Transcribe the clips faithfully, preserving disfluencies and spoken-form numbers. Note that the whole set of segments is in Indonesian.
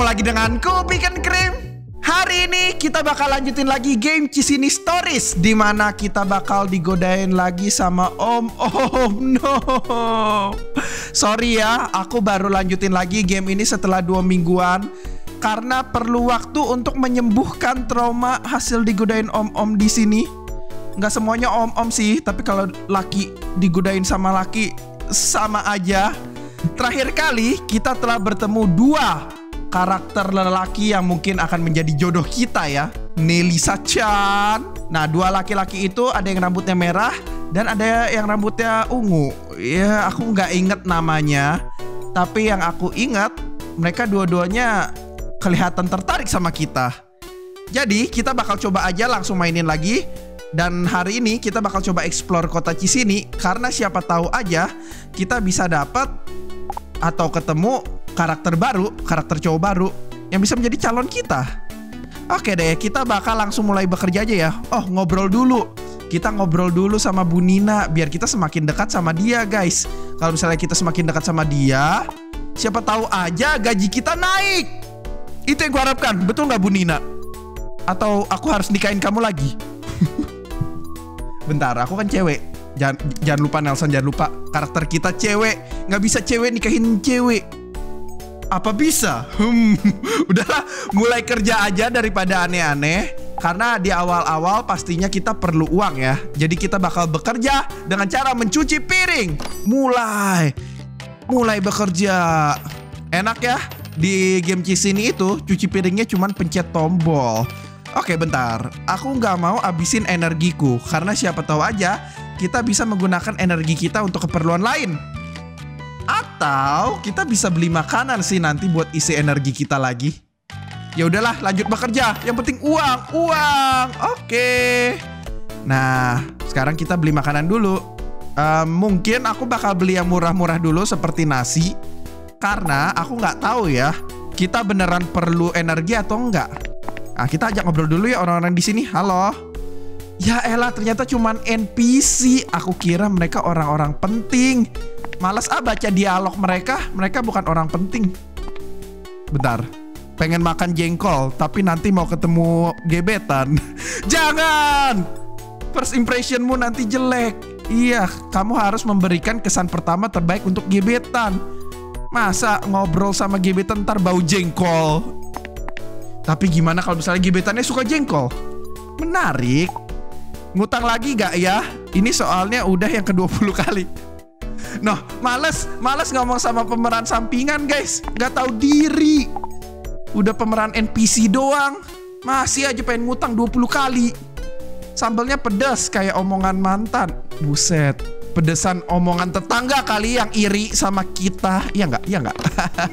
lagi denganku, Beacon Cream. Hari ini kita bakal lanjutin lagi game Cisini Stories, dimana kita bakal digodain lagi sama Om Om. No, sorry ya, aku baru lanjutin lagi game ini setelah dua mingguan karena perlu waktu untuk menyembuhkan trauma hasil digodain Om-Om di sini. Nggak semuanya Om-Om sih, tapi kalau laki digodain sama laki sama aja. Terakhir kali kita telah bertemu dua karakter lelaki yang mungkin akan menjadi jodoh kita ya, Nelisa-chan. Nah, dua laki-laki itu ada yang rambutnya merah dan ada yang rambutnya ungu. Ya, aku nggak inget namanya, tapi yang aku ingat mereka dua-duanya kelihatan tertarik sama kita. Jadi kita bakal coba aja langsung mainin lagi. Dan hari ini kita bakal coba explore kota Cisini, karena siapa tahu aja kita bisa dapat atau ketemu karakter baru, karakter cowok baru yang bisa menjadi calon kita. Oke deh, kita bakal langsung mulai bekerja aja ya. Oh, ngobrol dulu. Kita ngobrol dulu sama Bu Nina biar kita semakin dekat sama dia, guys. Kalau misalnya kita semakin dekat sama dia, siapa tahu aja gaji kita naik. Itu yang gue harapkan. Betul nggak Bu Nina? Atau aku harus nikahin kamu lagi? Bentar, aku kan cewek. Jangan, jangan lupa Nelson, jangan lupa karakter kita cewek. Nggak bisa cewek nikahin cewek. Apa bisa? Hmm, udahlah, mulai kerja aja daripada aneh-aneh. Karena di awal-awal pastinya kita perlu uang ya. Jadi kita bakal bekerja dengan cara mencuci piring. Mulai, mulai bekerja. Enak ya, di game Cisini itu cuci piringnya cuman pencet tombol. Oke bentar, aku nggak mau abisin energiku, karena siapa tahu aja kita bisa menggunakan energi kita untuk keperluan lain. Atau kita bisa beli makanan sih nanti buat isi energi kita lagi. Ya udahlah, lanjut bekerja. Yang penting uang, uang. Oke. Nah, sekarang kita beli makanan dulu. Uh, mungkin aku bakal beli yang murah-murah dulu seperti nasi, karena aku nggak tahu ya kita beneran perlu energi atau enggak. Nah, kita ajak ngobrol dulu ya orang-orang di sini. Halo. Ya elah, ternyata cuman N P C. Aku kira mereka orang-orang penting. Malas ah baca dialog mereka. Mereka bukan orang penting. Bentar. Pengen makan jengkol, tapi nanti mau ketemu gebetan. Jangan. First impressionmu nanti jelek. Iya, kamu harus memberikan kesan pertama terbaik untuk gebetan. Masa ngobrol sama gebetan ntar bau jengkol? Tapi gimana kalau misalnya gebetannya suka jengkol? Menarik. Ngutang lagi gak ya? Ini soalnya udah yang ke dua puluh kali. Noh, males, males ngomong sama pemeran sampingan guys. Gak tahu diri. Udah pemeran N P C doang, masih aja pengen ngutang dua puluh kali. Sambelnya pedas kayak omongan mantan. Buset, pedesan omongan tetangga kali yang iri sama kita. Iya gak? Iya gak?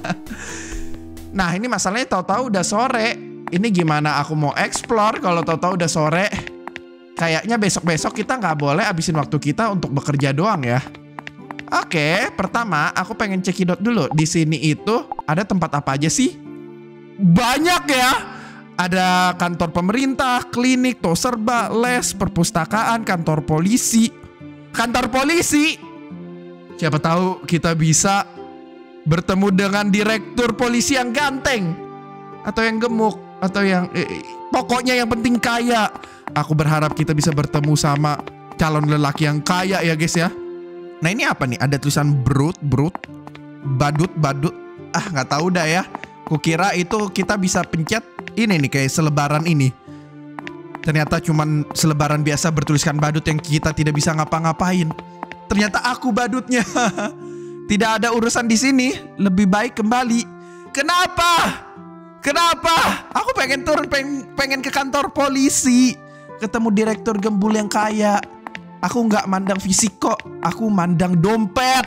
Nah ini masalahnya tahu-tahu udah sore. Ini gimana aku mau explore kalau tahu-tahu udah sore? Kayaknya besok-besok kita nggak boleh abisin waktu kita untuk bekerja doang ya. Oke, pertama aku pengen cekidot dulu. Di sini itu ada tempat apa aja sih? Banyak ya. Ada kantor pemerintah, klinik, toserba, les, perpustakaan, kantor polisi. Kantor polisi. Siapa tahu kita bisa bertemu dengan direktur polisi yang ganteng, atau yang gemuk, atau yang eh, pokoknya yang penting kaya. Aku berharap kita bisa bertemu sama calon lelaki yang kaya ya guys ya. Nah ini apa nih? Ada tulisan brut, brut, badut, badut. Ah nggak tahu dah ya. Kukira itu kita bisa pencet ini nih kayak selebaran ini. Ternyata cuman selebaran biasa bertuliskan badut yang kita tidak bisa ngapa-ngapain. Ternyata aku badutnya. Tidak ada urusan di sini. Lebih baik kembali. Kenapa? Kenapa? Aku pengen turun, pengen, pengen ke kantor polisi. Ketemu direktur gembul yang kaya. Aku nggak mandang fisik kok. Aku mandang dompet.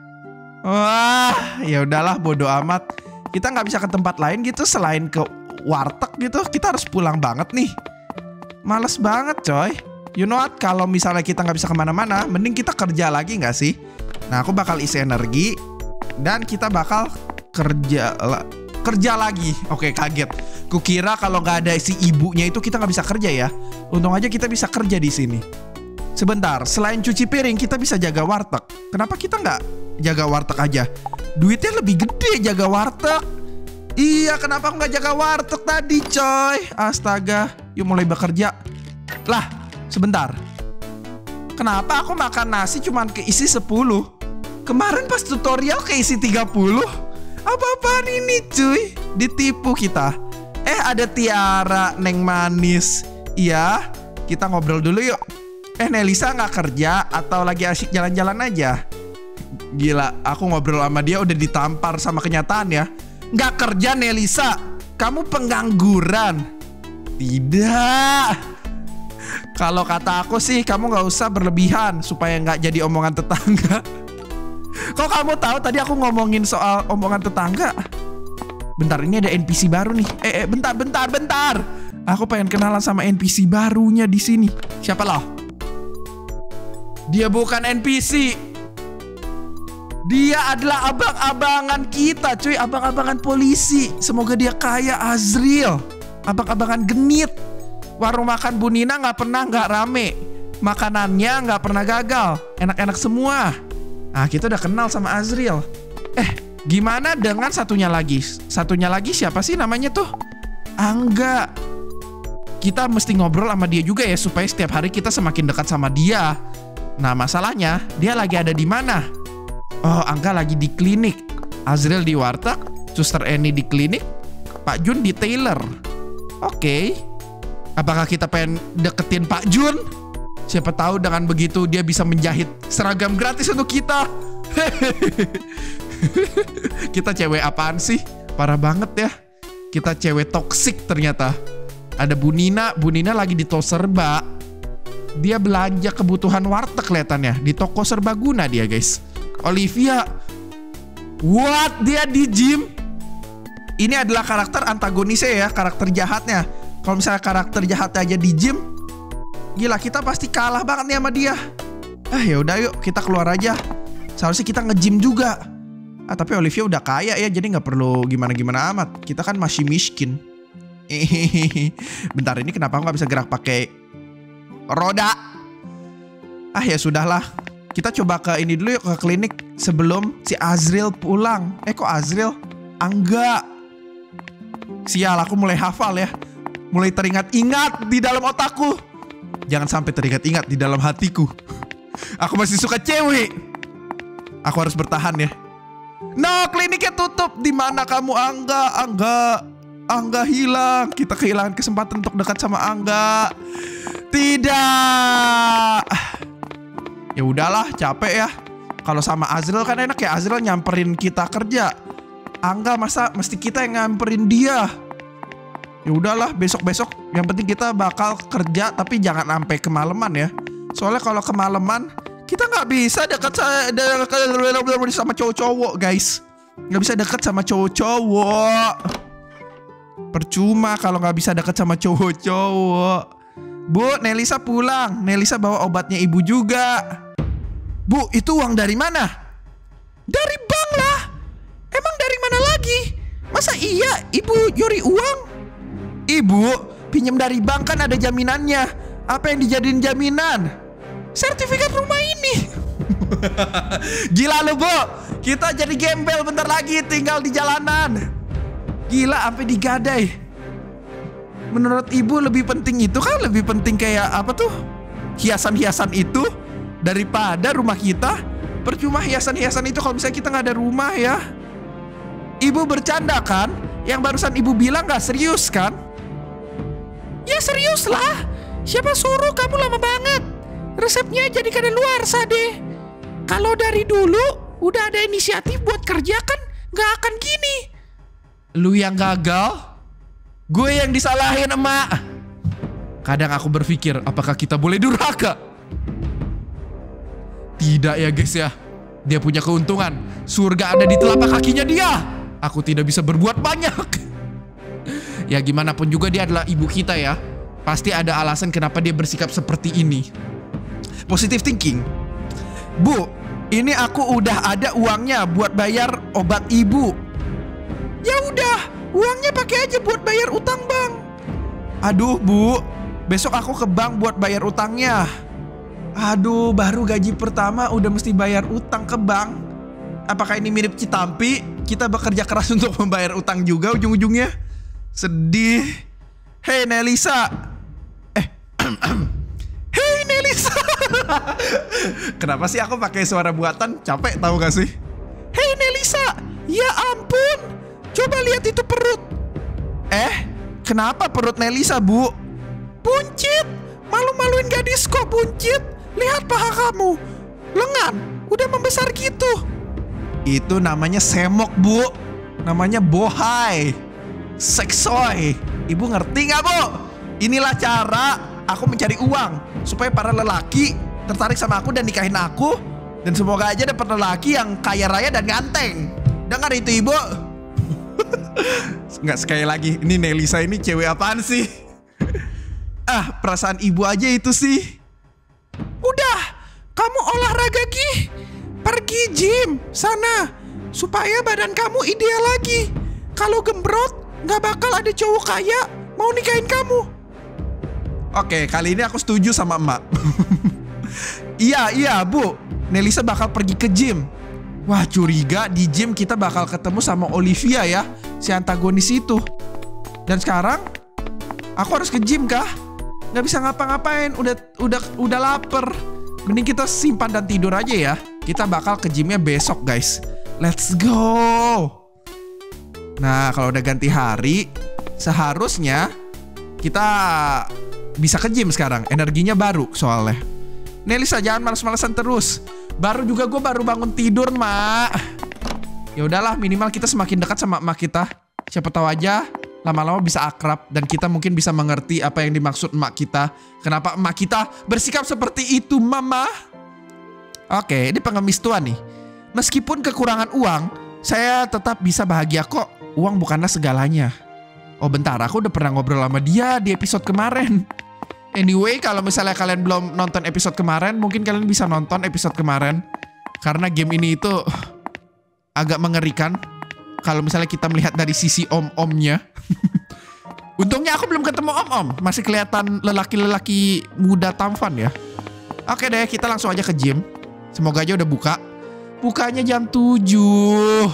Wah, ya udahlah, bodo amat. Kita nggak bisa ke tempat lain gitu selain ke warteg gitu. Kita harus pulang banget nih. Males banget coy. You know what? Kalau misalnya kita nggak bisa kemana-mana, mending kita kerja lagi nggak sih? Nah, aku bakal isi energi dan kita bakal kerja kerja lagi. Oke, kaget. Kukira kalau nggak ada si ibunya itu kita nggak bisa kerja ya. Untung aja kita bisa kerja di sini. Sebentar, selain cuci piring kita bisa jaga warteg. Kenapa kita nggak jaga warteg aja? Duitnya lebih gede jaga warteg. Iya, kenapa aku nggak jaga warteg tadi, coy? Astaga, yuk mulai bekerja. Lah, sebentar. Kenapa aku makan nasi cuman keisi sepuluh? Kemarin pas tutorial keisi tiga puluh. Apa-apaan ini, cuy? Ditipu kita. Eh, ada Tiara, Neng Manis. Iya, kita ngobrol dulu yuk. Eh, Nelisa nggak kerja atau lagi asyik jalan-jalan aja? Gila, aku ngobrol sama dia udah ditampar sama kenyataan ya. Nggak kerja, Nelisa. Kamu pengangguran. Tidak. Kalau kata aku sih, kamu nggak usah berlebihan supaya nggak jadi omongan tetangga. Kok kamu tahu tadi aku ngomongin soal omongan tetangga? Bentar, ini ada N P C baru nih. Eh, eh bentar, bentar, bentar. Aku pengen kenalan sama N P C barunya di sini. Siapa loh? Dia bukan N P C. Dia adalah abang-abangan kita, cuy. Abang-abangan polisi. Semoga dia kaya, Azriel. Abang-abangan genit. Warung makan Bu Nina nggak pernah nggak rame. Makanannya nggak pernah gagal. Enak-enak semua. Nah, kita udah kenal sama Azriel. Eh, gimana dengan satunya lagi? Satunya lagi siapa sih namanya tuh? Angga. Kita mesti ngobrol sama dia juga ya, supaya setiap hari kita semakin dekat sama dia. Nah, masalahnya dia lagi ada di mana? Oh, Angga lagi di klinik. Azriel di warteg. Suster Eni di klinik. Pak Jun di tailor. Oke. Okay. Apakah kita pengen deketin Pak Jun? Siapa tahu dengan begitu dia bisa menjahit seragam gratis untuk kita. Kita cewek apaan sih? Parah banget ya. Kita cewek toksik ternyata. Ada Bu Nina. Bu Nina lagi di toko serba. Dia belanja kebutuhan warteg kelihatannya. Di toko serbaguna dia, guys. Olivia. What? Dia di gym? Ini adalah karakter antagonisnya ya. Karakter jahatnya. Kalau misalnya karakter jahat aja di gym, gila, kita pasti kalah banget nih sama dia. Ah, ya udah yuk kita keluar aja. Seharusnya kita nge-gym juga. Ah, tapi Olivia udah kaya ya, jadi nggak perlu gimana-gimana amat. Kita kan masih miskin. Bentar, ini kenapa aku nggak bisa gerak pakai roda? Ah, ya sudahlah. Kita coba ke ini dulu yuk, ke klinik sebelum si Azriel pulang. Eh, kok Azriel? Angga. Sial, aku mulai hafal ya. Mulai teringat-ingat di dalam otakku. Jangan sampai teringat-ingat di dalam hatiku. Aku masih suka cewek. Aku harus bertahan ya. No, kliniknya tutup. Di mana kamu, Angga? Angga. Angga hilang. Kita kehilangan kesempatan untuk dekat sama Angga. Tidak. Ya udahlah, capek ya. Kalau sama Azriel kan enak ya. Azriel nyamperin kita kerja. Angga masa mesti kita yang nyamperin dia? Ya udahlah, besok-besok yang penting kita bakal kerja, tapi jangan sampai kemalaman ya. Soalnya kalau kemalaman kita nggak bisa dekat sama cowok-cowok, guys. Nggak bisa dekat sama cowok-cowok. Percuma kalau nggak bisa dekat sama cowok-cowok. Bu, Nelisa pulang. Nelisa bawa obatnya ibu juga. Bu, itu uang dari mana? Dari bank lah. Emang dari mana lagi? Masa iya ibu nyuri uang? Ibu, pinjam dari bank kan ada jaminannya. Apa yang dijadiin jaminan? Sertifikat rumah ini. Gila lu, Bu. Kita jadi gembel bentar lagi, tinggal di jalanan. Gila, sampai digadai. Menurut ibu lebih penting itu kan? Lebih penting kayak apa tuh? Hiasan-hiasan itu daripada rumah kita. Percuma hiasan-hiasan itu kalau misalnya kita nggak ada rumah ya. Ibu bercanda kan? Yang barusan ibu bilang nggak serius kan? Ya serius lah. Siapa suruh kamu lama banget? Resepnya jadi kadaluarsa deh. Kalau dari dulu udah ada inisiatif buat kerja kan gak akan gini. Lu yang gagal, gue yang disalahin, emak. Kadang aku berpikir, apakah kita boleh durhaka? Tidak ya guys ya. Dia punya keuntungan. Surga ada di telapak kakinya dia. Aku tidak bisa berbuat banyak. Ya gimana pun juga dia adalah ibu kita ya. Pasti ada alasan kenapa dia bersikap seperti ini. Positive thinking. Bu, ini aku udah ada uangnya buat bayar obat ibu. Ya udah, uangnya pakai aja buat bayar utang bank. Aduh Bu, besok aku ke bank buat bayar utangnya. Aduh, baru gaji pertama udah mesti bayar utang ke bank. Apakah ini mirip Citampi? Kita bekerja keras untuk membayar utang juga ujung-ujungnya. Sedih. Hei Nelisa. Eh, hei Nelisa. Kenapa sih aku pakai suara buatan? Capek tahu gak sih? Hei Nelisa. Ya ampun. Coba lihat itu perut. Eh, kenapa perut Nelisa, Bu? Buncit. Malu-maluin gadis kok, Buncit. Lihat paha kamu. Lengan. Udah membesar gitu. Itu namanya semok, Bu. Namanya bohai. Seksoy. Ibu ngerti gak, Bu? Inilah cara aku mencari uang supaya para lelaki tertarik sama aku dan nikahin aku. Dan semoga aja dapat lelaki yang kaya raya dan ganteng. Dengar itu, Ibu. Nggak, sekali lagi, ini Nelisa ini cewek apaan sih? Ah, perasaan ibu aja itu sih. Udah, kamu olahraga Gi. Pergi gym sana supaya badan kamu ideal lagi. Kalau gembrot nggak bakal ada cowok kaya mau nikahin kamu. Oke, kali ini aku setuju sama emak. Iya, iya Bu, Nelisa bakal pergi ke gym. Wah, curiga di gym kita bakal ketemu sama Olivia ya, si antagonis itu. Dan sekarang aku harus ke gym kah? Nggak bisa ngapa-ngapain, udah udah udah lapar. Mending kita simpan dan tidur aja ya. Kita bakal ke gymnya besok guys. Let's go. Nah, kalau udah ganti hari, seharusnya kita bisa ke gym sekarang. Energinya baru soalnya. Nelisa jangan malas-malasan terus. Baru juga gue baru bangun tidur, Mak. Ya udahlah, minimal kita semakin dekat sama emak kita. Siapa tahu aja lama-lama bisa akrab dan kita mungkin bisa mengerti apa yang dimaksud emak kita. Kenapa emak kita bersikap seperti itu, Mama? Oke, ini pengemis tua nih. Meskipun kekurangan uang, saya tetap bisa bahagia kok. Uang bukanlah segalanya. Oh bentar, aku udah pernah ngobrol sama dia di episode kemarin. Anyway, kalau misalnya kalian belum nonton episode kemarin, mungkin kalian bisa nonton episode kemarin. Karena game ini itu agak mengerikan kalau misalnya kita melihat dari sisi om-omnya. Untungnya aku belum ketemu om-om. Masih kelihatan lelaki-lelaki muda tampan ya. Oke deh, kita langsung aja ke gym. Semoga aja udah buka. Bukanya jam tujuh.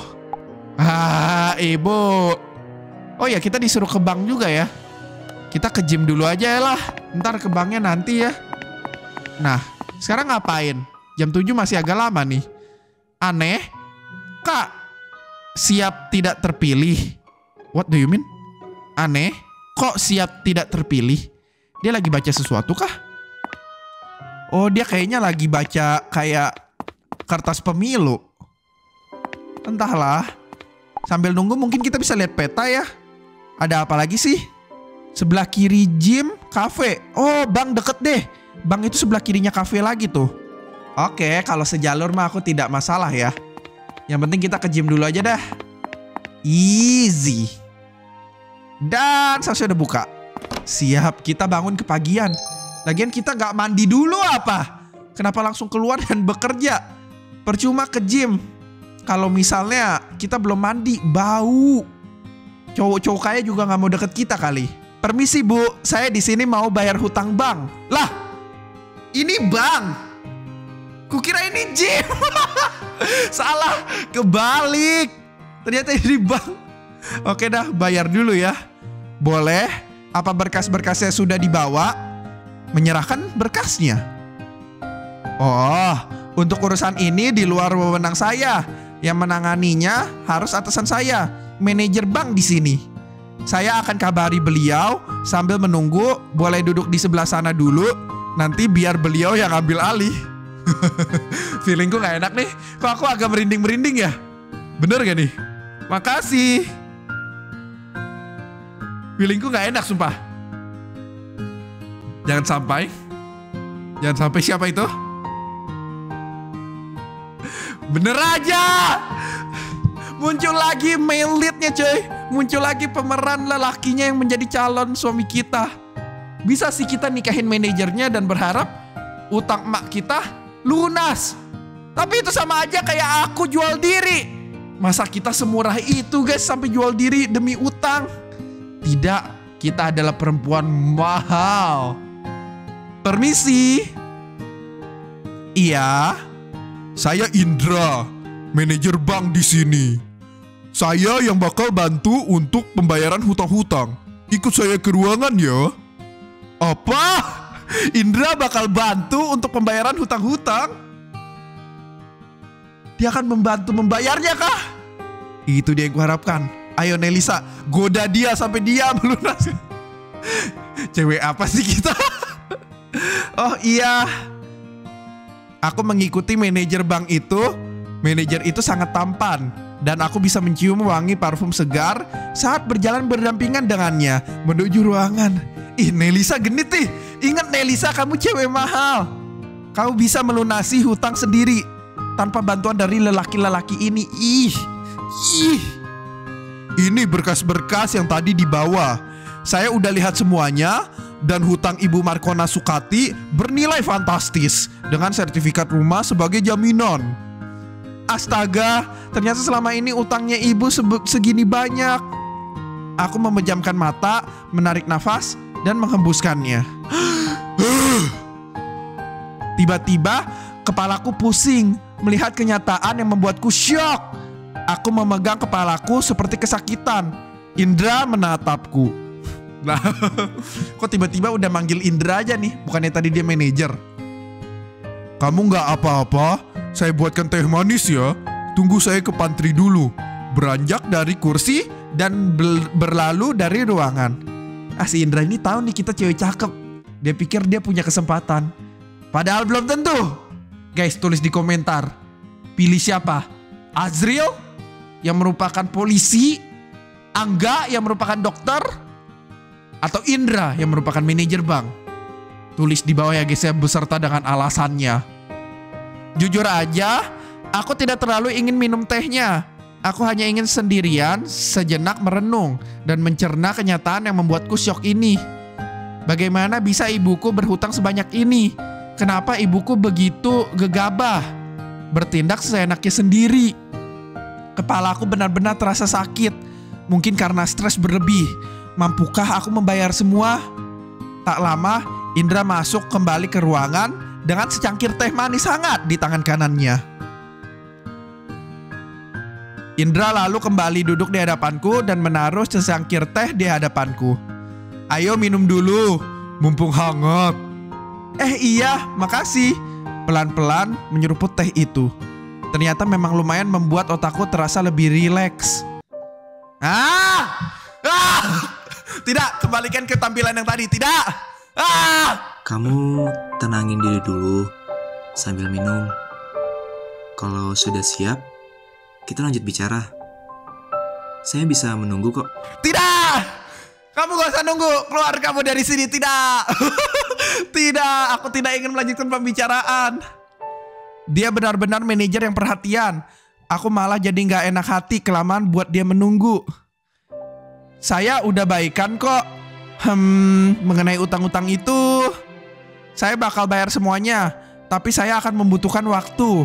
Ah, ibu. Oh ya, kita disuruh ke bank juga ya. Kita ke gym dulu aja lah. Ntar ke banknya nanti ya. Nah, sekarang ngapain? Jam tujuh masih agak lama nih. Aneh. Kak, siap tidak terpilih. What do you mean? Aneh. Kok siap tidak terpilih? Dia lagi baca sesuatu kah? Oh, dia kayaknya lagi baca kayak kertas pemilu. Entahlah. Sambil nunggu mungkin kita bisa lihat peta ya. Ada apa lagi sih? Sebelah kiri gym, cafe. Oh, bank deket deh. Bank itu sebelah kirinya cafe lagi tuh. Oke, kalau sejalur mah aku tidak masalah ya. Yang penting kita ke gym dulu aja dah. Easy. Dan seharusnya udah buka. Siap, kita bangun kepagian. Lagian kita gak mandi dulu apa? Kenapa langsung keluar dan bekerja? Percuma ke gym. Kalau misalnya kita belum mandi, bau. Cowok-cowok kaya juga gak mau deket kita kali. Permisi Bu, saya di sini mau bayar hutang bank. Lah, ini bank. Kukira ini gym. Salah, kebalik. Ternyata ini bank. Oke dah, bayar dulu ya. Boleh? Apa berkas-berkasnya sudah dibawa? Menyerahkan berkasnya. Oh, untuk urusan ini di luar wewenang saya. Yang menanganinya harus atasan saya, manajer bank di sini. Saya akan kabari beliau sambil menunggu. Boleh duduk di sebelah sana dulu. Nanti biar beliau yang ambil alih. Feelingku gak enak nih. Kok aku agak merinding-merinding ya? Bener gak nih? Makasih. Feelingku gak enak sumpah. Jangan sampai. Jangan sampai siapa itu? Bener aja. Muncul lagi male leadnya coy. Muncul lagi pemeran lelakinya yang menjadi calon suami kita. Bisa sih kita nikahin manajernya dan berharap utang emak kita lunas. Tapi itu sama aja kayak aku jual diri. Masa kita semurah itu guys sampai jual diri demi utang? Tidak, kita adalah perempuan mahal. Permisi. Iya, saya Indra. manajer bank di sini. Saya yang bakal bantu untuk pembayaran hutang-hutang. Ikut saya ke ruangan ya. Apa? Indra bakal bantu untuk pembayaran hutang-hutang? Dia akan membantu membayarnya kah? Itu dia yang kuharapkan. Ayo Nelisa, goda dia sampai dia melunasi. Cewek apa sih kita? Oh iya, aku mengikuti manajer bank itu. Manajer itu sangat tampan dan aku bisa mencium wangi parfum segar saat berjalan berdampingan dengannya menuju ruangan. Ih, Nelisa genit nih. Ingat Nelisa, kamu cewek mahal. Kamu bisa melunasi hutang sendiri tanpa bantuan dari lelaki-lelaki ini. Ih, ih. Ini berkas-berkas yang tadi dibawa. Saya udah lihat semuanya. Dan hutang Ibu Markona Sukati bernilai fantastis dengan sertifikat rumah sebagai jaminan. Astaga, ternyata selama ini utangnya ibu segini banyak. Aku memejamkan mata, menarik nafas, dan menghembuskannya. Tiba-tiba, kepalaku pusing melihat kenyataan yang membuatku syok. Aku memegang kepalaku seperti kesakitan. Indra menatapku. Nah, kok tiba-tiba udah manggil Indra aja nih, bukannya tadi dia manajer. Kamu nggak apa-apa, saya buatkan teh manis ya. Tunggu saya ke pantry dulu. Beranjak dari kursi dan berlalu dari ruangan. Ah, si Indra ini tahu nih kita cewek cakep. Dia pikir dia punya kesempatan. Padahal belum tentu. Guys, tulis di komentar. Pilih siapa? Azril yang merupakan polisi, Angga yang merupakan dokter, atau Indra yang merupakan manajer bank? Tulis di bawah ya guys ya, beserta dengan alasannya. Jujur aja, aku tidak terlalu ingin minum tehnya. Aku hanya ingin sendirian, sejenak merenung, dan mencerna kenyataan yang membuatku syok ini. Bagaimana bisa ibuku berhutang sebanyak ini? Kenapa ibuku begitu gegabah? Bertindak seenaknya sendiri. Kepalaku benar-benar terasa sakit. Mungkin karena stres berlebih. Mampukah aku membayar semua? Tak lama, Indra masuk kembali ke ruangan dengan secangkir teh manis hangat di tangan kanannya. Indra lalu kembali duduk di hadapanku dan menaruh secangkir teh di hadapanku. Ayo minum dulu, mumpung hangat. Eh iya, makasih. Pelan-pelan menyeruput teh itu. Ternyata memang lumayan membuat otakku terasa lebih rileks. Ah! Ah! Tidak, kembalikan ke tampilan yang tadi. Tidak. Ah! Kamu tenangin diri dulu sambil minum. Kalau sudah siap, kita lanjut bicara. Saya bisa menunggu kok. Tidak. Kamu gak usah nunggu. Keluar kamu dari sini. Tidak. Tidak, aku tidak ingin melanjutkan pembicaraan. Dia benar-benar manajer yang perhatian. Aku malah jadi gak enak hati kelamaan buat dia menunggu. Saya udah baikan kok. Hmm, mengenai utang-utang itu, saya bakal bayar semuanya. Tapi saya akan membutuhkan waktu.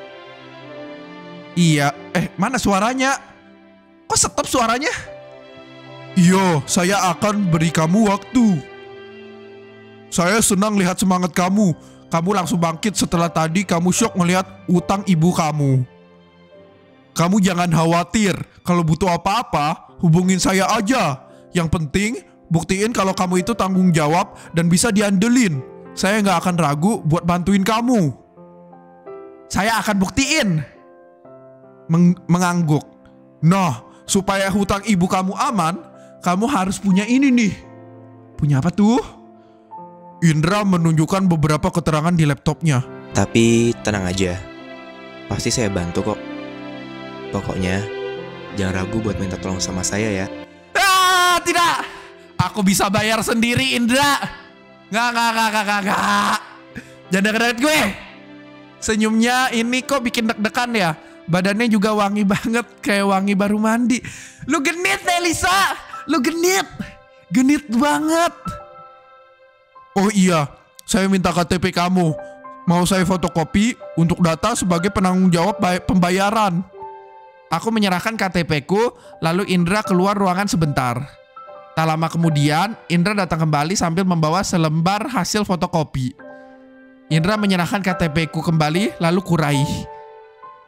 Iya, eh mana suaranya? Kok stop suaranya? Iya, saya akan beri kamu waktu. Saya senang lihat semangat kamu. Kamu langsung bangkit setelah tadi kamu syok melihat utang ibu kamu. Kamu jangan khawatir. Kalau butuh apa-apa, hubungin saya aja. Yang penting, buktiin kalau kamu itu tanggung jawab dan bisa diandelin. Saya nggak akan ragu buat bantuin kamu. Saya akan buktiin. Meng mengangguk. Nah, supaya hutang ibu kamu aman, kamu harus punya ini nih. Punya apa tuh? Indra menunjukkan beberapa keterangan di laptopnya. Tapi tenang aja, pasti saya bantu kok. Pokoknya jangan ragu buat minta tolong sama saya ya. Ah, tidak. Aku bisa bayar sendiri, Indra. Nggak, nggak, nggak, nggak, nggak, nggak. Jangan deket-deket gue. Senyumnya ini kok bikin deg-degan ya. Badannya juga wangi banget, kayak wangi baru mandi. Lu genit, Nelisa. Lu genit. Genit banget. Oh iya, saya minta K T P kamu. Mau saya fotokopi untuk data sebagai penanggung jawab pembayaran. Aku menyerahkan K T P-ku, lalu Indra keluar ruangan sebentar. Tak lama kemudian, Indra datang kembali sambil membawa selembar hasil fotokopi. Indra menyerahkan K T P-ku kembali, lalu kuraih.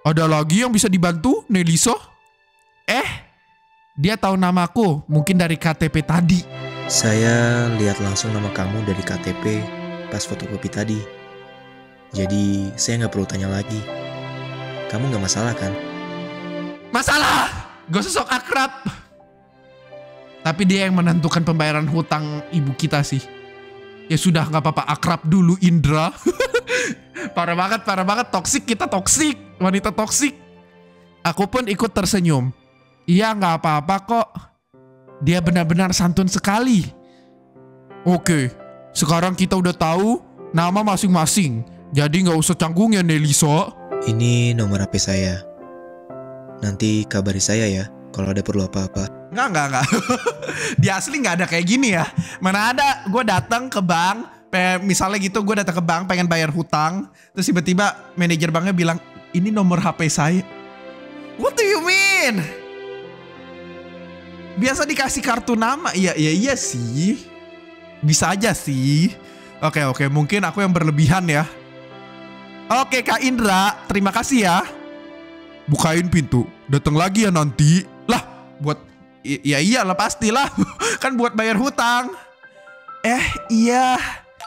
Ada lagi yang bisa dibantu, Nelisa? Eh, dia tahu namaku, mungkin dari K T P tadi. Saya lihat langsung nama kamu dari K T P pas fotokopi tadi. Jadi saya nggak perlu tanya lagi. Kamu nggak masalah kan? Masalah! Gak usah sok akrab. Tapi dia yang menentukan pembayaran hutang ibu kita sih. Ya sudah, gak apa-apa, akrab dulu Indra. Parah banget, parah banget. Toksik, kita toksik. Wanita toksik. Aku pun ikut tersenyum. Iya, gak apa-apa kok. Dia benar-benar santun sekali. Oke, sekarang kita udah tahu nama masing-masing. Jadi gak usah canggung ya, Nelisa. Ini nomor H P saya. Nanti kabari saya ya kalau ada perlu apa-apa. Enggak, enggak, enggak. Di asli nggak ada kayak gini ya. Mana ada gue datang ke bank, misalnya gitu gue datang ke bank pengen bayar hutang, terus tiba-tiba manajer banknya bilang, ini nomor H P saya. What do you mean? Biasa dikasih kartu nama. Iya, iya, iya sih. Bisa aja sih. Oke, oke, mungkin aku yang berlebihan ya. Oke Kak Indra, terima kasih ya. Bukain pintu, datang lagi ya nanti. Lah, buat I ya iyalah pastilah. Kan buat bayar hutang. Eh iya.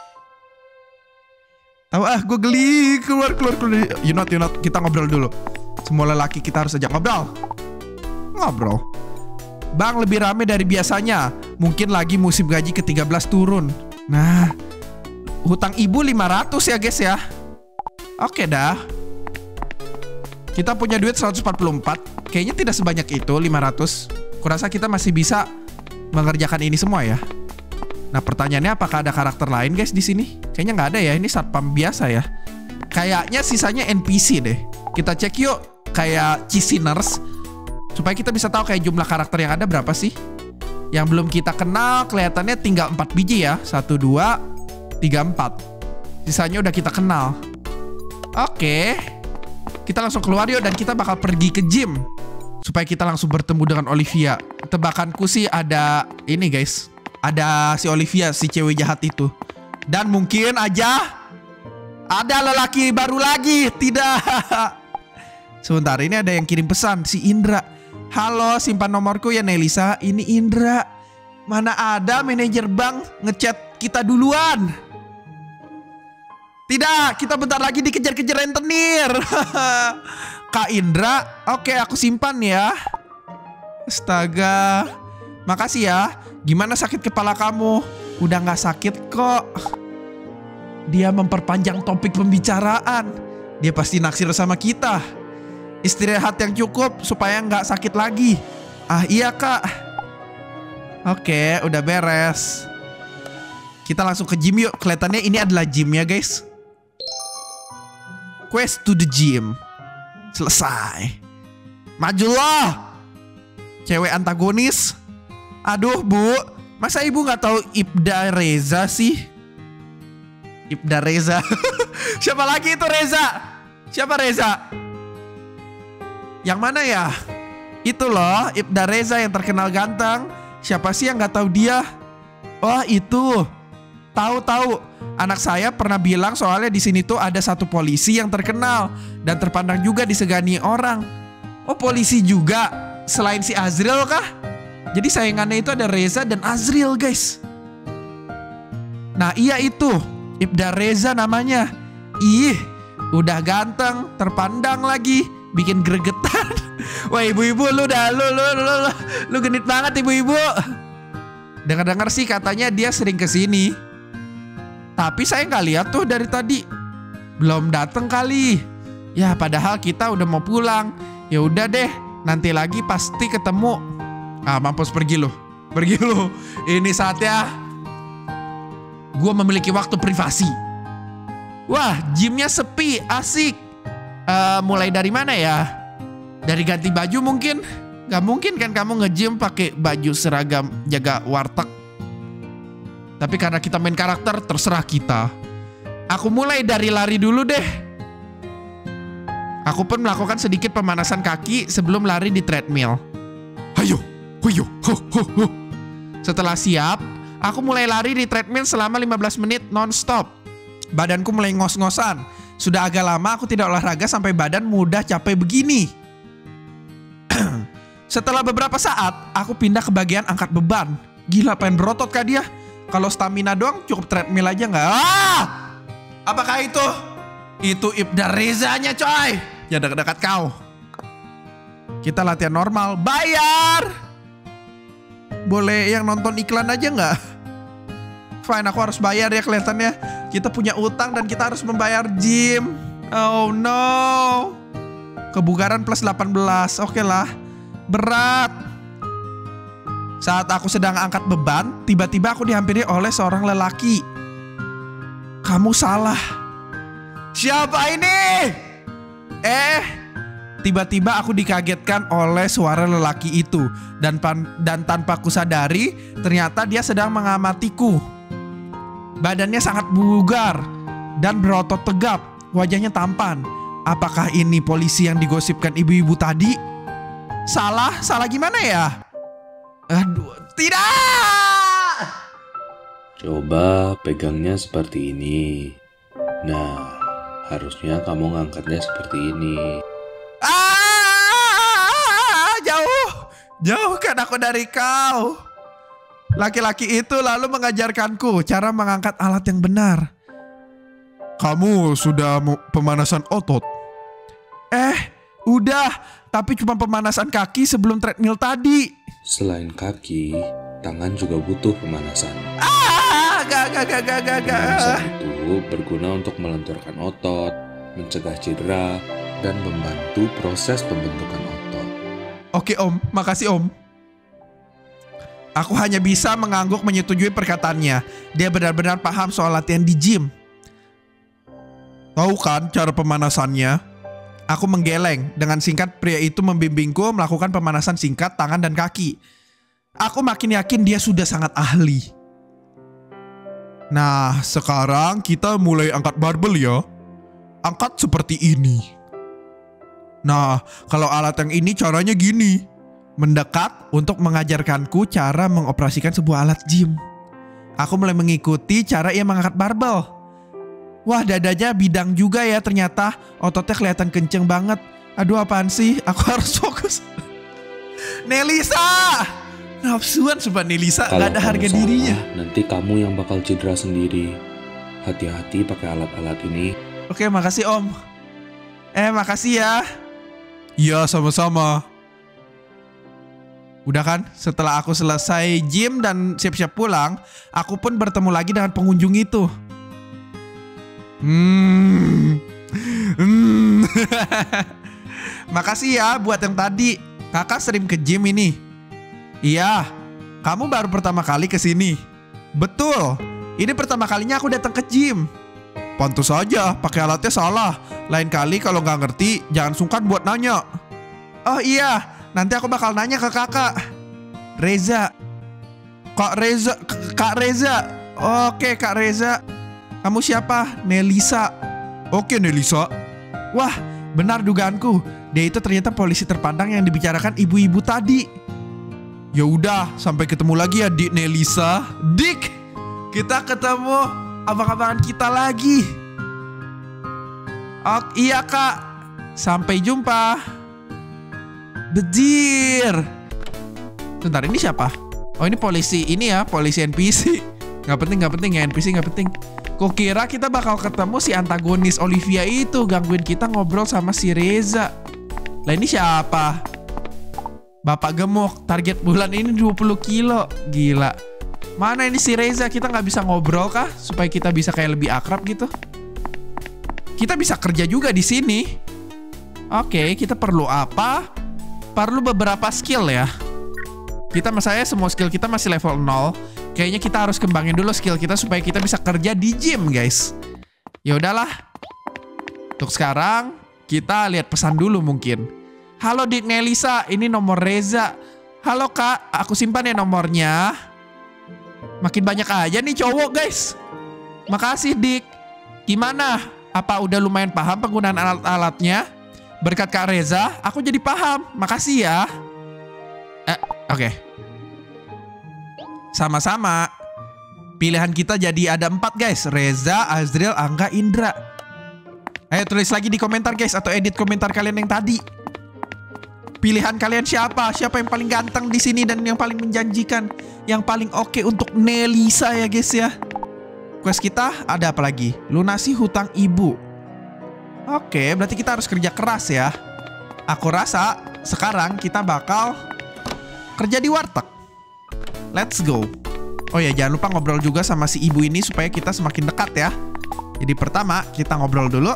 Tahu ah, gue geli. Keluar keluar keluar. You not you not. Kita ngobrol dulu. Semua lelaki kita harus ajak ngobrol. Ngobrol. Bang lebih rame dari biasanya. Mungkin lagi musim gaji ke tiga belas turun. Nah, hutang ibu lima ratus ya guys ya. Oke dah. Kita punya duit seratus empat puluh empat. Kayaknya tidak sebanyak itu, lima ratus. Kurasa kita masih bisa mengerjakan ini semua ya. Nah pertanyaannya, apakah ada karakter lain guys di sini? Kayaknya nggak ada ya. Ini satpam biasa ya. Kayaknya sisanya N P C deh. Kita cek yuk. Kayak Chisiners, supaya kita bisa tahu kayak jumlah karakter yang ada berapa sih. Yang belum kita kenal kelihatannya tinggal empat biji ya. Satu, dua, tiga, empat. Sisanya udah kita kenal. Oke. Kita langsung keluar yuk. Dan kita bakal pergi ke gym, supaya kita langsung bertemu dengan Olivia. Tebakanku sih ada ini guys. Ada si Olivia, si cewek jahat itu. Dan mungkin aja ada lelaki baru lagi. Tidak. Sebentar, ini ada yang kirim pesan. Si Indra. Halo, simpan nomorku ya Nelisa. Ini Indra. Mana ada manajer bank ngechat kita duluan. Tidak, kita bentar lagi dikejar-kejar rentenir. Kak Indra, oke aku simpan ya. Astaga, makasih ya. Gimana sakit kepala kamu? Udah gak sakit kok. Dia memperpanjang topik pembicaraan. Dia pasti naksir sama kita. Istirahat yang cukup supaya gak sakit lagi. Ah iya kak. Oke, udah beres. Kita langsung ke gym yuk. Kelihatannya ini adalah gymnya guys. Quest to the gym. Selesai. Majulah, cewek antagonis. Aduh bu, masa ibu nggak tahu Ibda Reza sih? Ibda Reza. Siapa lagi itu Reza? Siapa Reza? Yang mana ya? Itu loh, Ibda Reza yang terkenal ganteng. Siapa sih yang nggak tahu dia? Oh itu. Tahu-tahu, anak saya pernah bilang soalnya di sini tuh ada satu polisi yang terkenal dan terpandang juga disegani orang. Oh polisi juga, selain si Azril kah? Jadi saingannya itu ada Reza dan Azril guys. Nah iya itu, Ibda Reza namanya. Ih, udah ganteng, terpandang lagi, bikin gregetan. Wah ibu-ibu lu dah, lu, lu, lu, lu, lu genit banget ibu-ibu. Dengar-dengar sih katanya dia sering kesini. Tapi saya nggak lihat tuh dari tadi. Belum datang kali. Ya padahal kita udah mau pulang. Ya udah deh, nanti lagi pasti ketemu. Ah mampus, pergi lu. Pergi lu. Ini saatnya gue memiliki waktu privasi. Wah, gymnya sepi, asik. Uh, mulai dari mana ya? Dari ganti baju mungkin? Gak mungkin kan kamu nge-gym pakai baju seragam jaga warteg. Tapi karena kita main karakter, terserah kita. Aku mulai dari lari dulu deh. Aku pun melakukan sedikit pemanasan kaki sebelum lari di treadmill. Hayo, huyo, ho, ho, ho. Setelah siap, aku mulai lari di treadmill selama lima belas menit non-stop. Badanku mulai ngos-ngosan. Sudah agak lama aku tidak olahraga sampai badan mudah capek begini. Setelah beberapa saat, aku pindah ke bagian angkat beban. Gila, pengen berotot kah dia? Kalau stamina doang cukup treadmill aja nggak? Ah! Apakah itu? Itu Ibda Rezanya coy. Ya dekat-dekat kau. Kita latihan normal. Bayar! Boleh yang nonton iklan aja nggak? Fine, aku harus bayar ya kelihatannya. Kita punya utang dan kita harus membayar gym. Oh no. Kebugaran plus delapan belas. Oke lah. Berat. Saat aku sedang angkat beban, tiba-tiba aku dihampiri oleh seorang lelaki. Kamu salah. Siapa ini? Eh, tiba-tiba aku dikagetkan oleh suara lelaki itu. Dan, pan- dan tanpa kusadari, ternyata dia sedang mengamatiku. Badannya sangat bugar dan berotot tegap. Wajahnya tampan. Apakah ini polisi yang digosipkan ibu-ibu tadi? Salah? Salah gimana ya? Aduh, tidak! Coba pegangnya seperti ini. Nah, harusnya kamu ngangkatnya seperti ini. Ah, jauh, jauhkan aku dari kau. Laki-laki itu lalu mengajarkanku cara mengangkat alat yang benar. Kamu sudah mau pemanasan otot? Eh, udah. Tapi cuma pemanasan kaki sebelum treadmill tadi. Selain kaki, tangan juga butuh pemanasan. Ah, gak, gak, gak, gak, gak, gak. Pemanasan itu berguna untuk melenturkan otot, mencegah cedera, dan membantu proses pembentukan otot. Oke om, makasih om. Aku hanya bisa mengangguk menyetujui perkataannya. Dia benar-benar paham soal latihan di gym. Tahu kan cara pemanasannya? Aku menggeleng. Dengan singkat pria itu membimbingku melakukan pemanasan singkat tangan dan kaki. Aku makin yakin dia sudah sangat ahli. Nah, sekarang kita mulai angkat barbel ya. Angkat seperti ini. Nah, kalau alat yang ini caranya gini. Mendekat untuk mengajarkanku cara mengoperasikan sebuah alat gym. Aku mulai mengikuti cara ia mengangkat barbel. Wah, dadanya bidang juga ya ternyata. Ototnya kelihatan kenceng banget. Aduh, apaan sih? Aku harus fokus. Nelisa! Nafsuan sumpah Nelisa. Kalau Gak ada harga kamu dirinya. salah, nanti kamu yang bakal cedera sendiri. Hati-hati pakai alat-alat ini. Oke, makasih om. Eh, makasih ya. Iya, sama-sama. Udah kan, setelah aku selesai gym dan siap-siap pulang, aku pun bertemu lagi dengan pengunjung itu. Hmm. hmm. Makasih ya buat yang tadi. Kakak sering ke gym ini. Iya, kamu baru pertama kali ke sini. Betul, ini pertama kalinya aku datang ke gym. Pantes aja, pakai alatnya salah. Lain kali kalau nggak ngerti, jangan sungkan buat nanya. Oh iya, nanti aku bakal nanya ke kakak. Reza. Kak Reza, K- Kak Reza. Oke, Kak Reza. Kamu siapa? Nelisa. Oke, Nelisa. Wah, benar dugaanku. Dia itu ternyata polisi terpandang yang dibicarakan ibu-ibu tadi. Ya udah, sampai ketemu lagi ya, Dik Nelisa. Dik, kita ketemu abang-abangan kita lagi. Oh iya kak, sampai jumpa. Bejir. Bentar, ini siapa? Oh ini polisi, ini ya polisi N P C. Gak penting, gak penting ya N P C gak penting. Kok kira kita bakal ketemu si antagonis Olivia itu gangguin kita ngobrol sama si Reza. Lah ini siapa? Bapak gemuk, target bulan ini dua puluh kilo. Gila. Mana ini si Reza? Kita gak bisa ngobrol kah? Supaya kita bisa kayak lebih akrab gitu. Kita bisa kerja juga di sini. Oke, kita perlu apa? Perlu beberapa skill ya. Kita saya semua skill kita masih level nol. Kayaknya kita harus kembangin dulu skill kita supaya kita bisa kerja di gym, guys. Ya udahlah. Untuk sekarang kita lihat pesan dulu mungkin. Halo Dik Nelisa, ini nomor Reza. Halo Kak, aku simpan ya nomornya. Makin banyak aja nih cowok, guys. Makasih Dik. Gimana? Apa udah lumayan paham penggunaan alat-alatnya? Berkat Kak Reza, aku jadi paham. Makasih ya. Eh, oke. Okay. Sama-sama. Pilihan kita jadi ada empat guys. Reza, Azril, Angga, Indra. Ayo tulis lagi di komentar guys, atau edit komentar kalian yang tadi. Pilihan kalian siapa? Siapa yang paling ganteng di sini dan yang paling menjanjikan, yang paling oke untuk Nelisa ya guys ya. Quest kita ada apa lagi? Lunasi hutang ibu. Oke, berarti kita harus kerja keras ya. Aku rasa sekarang kita bakal kerja di warteg. Let's go. Oh ya, jangan lupa ngobrol juga sama si ibu ini supaya kita semakin dekat ya. Jadi pertama kita ngobrol dulu.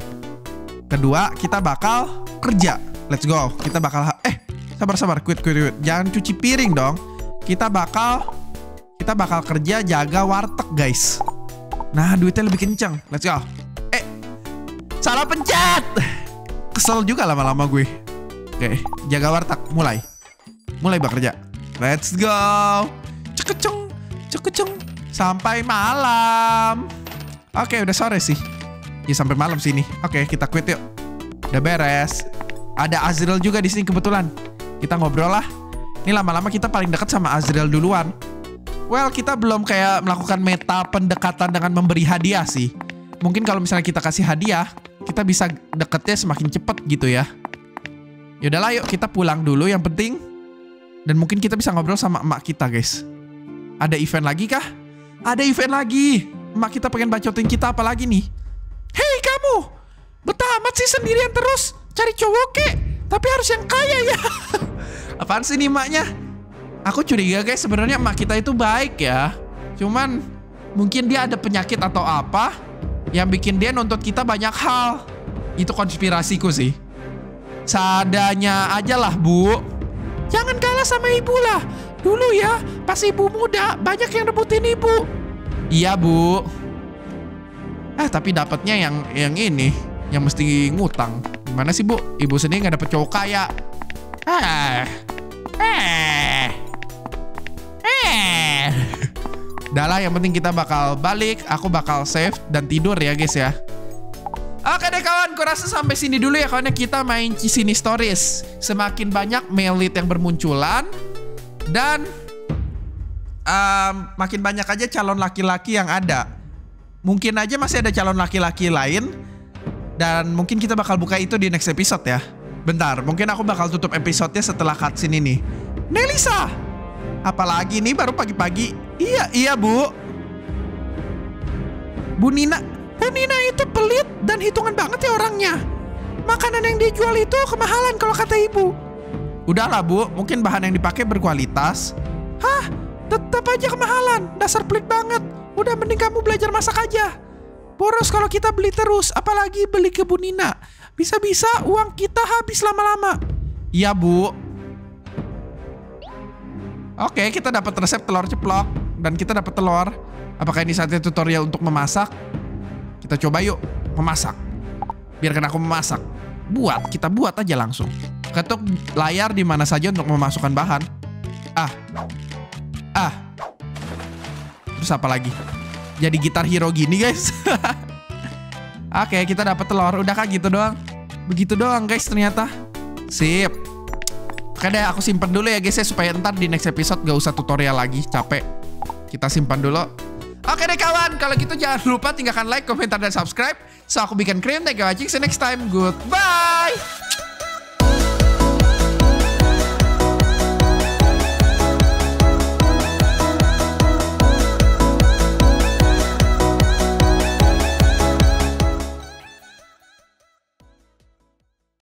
Kedua kita bakal kerja. Let's go. Kita bakal eh sabar-sabar, quit, quit, quit. Jangan cuci piring dong. Kita bakal kita bakal kerja jaga warteg guys. Nah duitnya lebih kenceng. Let's go. Eh salah pencet. Kesel juga lama-lama gue. Oke, jaga warteg mulai. Mulai bekerja. Let's go. Cekeceng, cekeceng sampai malam. Oke, udah sore sih. Ya sampai malam sini. Oke, kita quit yuk. Udah beres. Ada Azriel juga di sini kebetulan. Kita ngobrol lah. Ini lama-lama kita paling dekat sama Azriel duluan. Well, kita belum kayak melakukan meta pendekatan dengan memberi hadiah sih. Mungkin kalau misalnya kita kasih hadiah, kita bisa deketnya semakin cepet gitu ya. Yaudahlah yuk kita pulang dulu yang penting. Dan mungkin kita bisa ngobrol sama emak kita guys. Ada event lagi kah? Ada event lagi. Emak kita pengen bacotin kita apa lagi nih? Hei kamu, betah amat sih sendirian terus. Cari cowok kek, tapi harus yang kaya ya. Apaan sih nih emaknya? Aku curiga guys, sebenarnya emak kita itu baik ya. Cuman mungkin dia ada penyakit atau apa yang bikin dia nuntut kita banyak hal. Itu konspirasiku sih. Seadanya aja lah bu. Jangan kalah sama ibu lah. Dulu ya, pas ibu muda banyak yang rebutin ibu. Iya bu. Eh tapi dapatnya yang yang ini, yang mesti ngutang. Gimana sih bu? Ibu sendiri nggak dapet cowok kaya. Eh, eh, eh. Udah lah, yang penting kita bakal balik. Aku bakal save dan tidur ya guys ya. Oke deh kawan, kurasa sampai sini dulu ya kawan. Kita main Cisini Stories. Semakin banyak male lead yang bermunculan dan Um, makin banyak aja calon laki-laki yang ada. Mungkin aja masih ada calon laki-laki lain. Dan mungkin kita bakal buka itu di next episode ya. Bentar, mungkin aku bakal tutup episodenya setelah cutscene ini. Nelisa! Apalagi nih baru pagi-pagi. Iya, iya bu. Bu Nina. Bu Nina itu pelit dan hitungan banget ya orangnya. Makanan yang dijual itu kemahalan kalau kata ibu. Udahlah bu, mungkin bahan yang dipakai berkualitas. Hah? Tetap aja kemahalan, dasar pelit banget. Udah mending kamu belajar masak aja. Boros kalau kita beli terus, apalagi beli ke Bu Nina. Bisa-bisa uang kita habis lama-lama. Iya bu. Oke, kita dapat resep telur ceplok. Dan kita dapat telur. Apakah ini saatnya tutorial untuk memasak? Kita coba yuk, memasak. Biarkan aku memasak. Buat, kita buat aja langsung. Ketuk layar di mana saja untuk memasukkan bahan. Ah. Ah, terus apa lagi? Jadi gitar hero gini guys. Oke, kita dapat telur. Udah kah gitu doang? Begitu doang guys ternyata. Sip. Oke deh, aku simpan dulu ya guys ya, supaya ntar di next episode gak usah tutorial lagi, capek. Kita simpan dulu. Oke deh kawan, kalau gitu jangan lupa tinggalkan like, komentar, dan subscribe. So aku bikin keren. Thank you watching. See you next time. Goodbye.